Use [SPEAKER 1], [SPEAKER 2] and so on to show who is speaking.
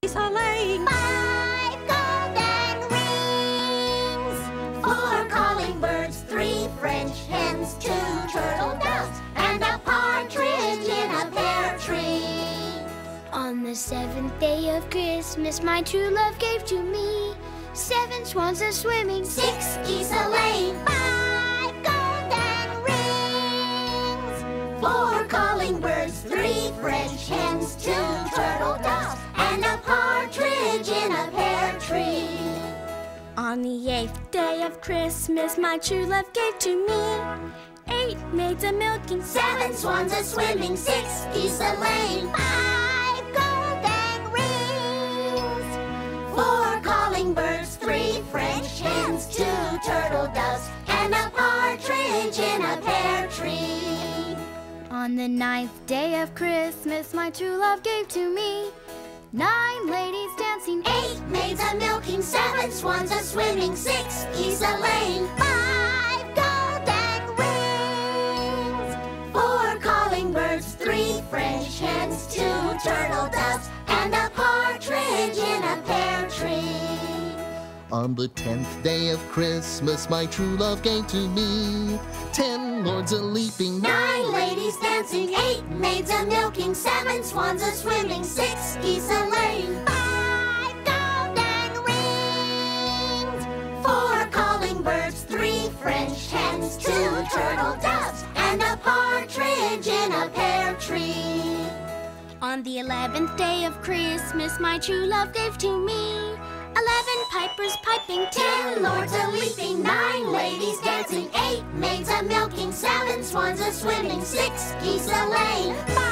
[SPEAKER 1] geese a laying.
[SPEAKER 2] 5 golden rings. 4 calling birds, 3 French hens, 2 turtle doves, and a partridge in a pear tree.
[SPEAKER 3] On the 7th day of Christmas, my true love gave to me 7 swans a swimming,
[SPEAKER 2] 6 geese a laying. 5 golden rings. 4 calling birds, 3 French hens, 2 turtle doves, and a partridge in a pear tree.
[SPEAKER 3] On the 8th day of Christmas, my true love gave to me 8 maids a milking,
[SPEAKER 2] 7 swans a swimming, 6 geese a laying. 5 golden rings. 4 calling birds, 3 French hens, 2 turtle doves, and a partridge in a pear tree.
[SPEAKER 3] On the 9th day of Christmas, my true love gave to me 9 ladies dancing,
[SPEAKER 2] 8 maids a milking, 7 swans a swimming, 6 geese a laying. 5 golden rings. 4 calling birds, 3 French hens, 2 turtle doves, and a partridge in a pear tree.
[SPEAKER 4] On the 10th day of Christmas, my true love gave to me 10 lords a leaping,
[SPEAKER 2] 9 ladies dancing, 8 maids a milking, 7 swans a swimming, 6 geese a laying. 5 golden rings. 4 calling birds, 3 French hens, 2 turtle doves, and a partridge in a pear tree.
[SPEAKER 3] On the 11th day of Christmas, my true love gave to me 11 pipers piping,
[SPEAKER 2] 10 lords a leaping, 9 ladies dancing, 8 maids a milking, 7 swans a swimming, 6 geese a laying.